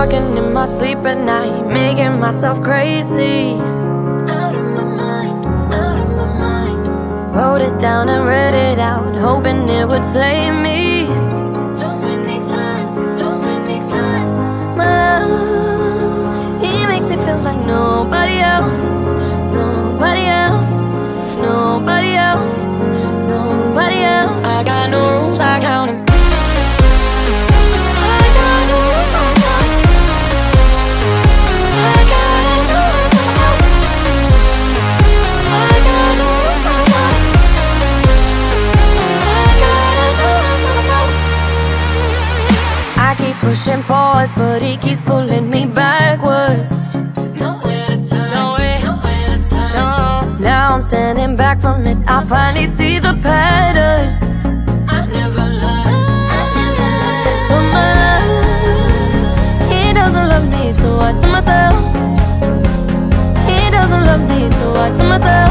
talking in my sleep at night, making myself crazy. Out of my mind, out of my mind. Wrote it down and read it out, hoping it would save me. Too many times, too many times. My love, he makes it feel like nobody else, nobody else, nobody else, nobody else. I got no rules, I count them. Pushing forwards, but he keeps pulling me backwards. Nowhere to turn, nowhere to turn. No. Now I'm standing back from it, I finally see the pattern. I never learned, I never learned. But my love, he doesn't love me, so I tell myself. He doesn't love me, so I tell myself.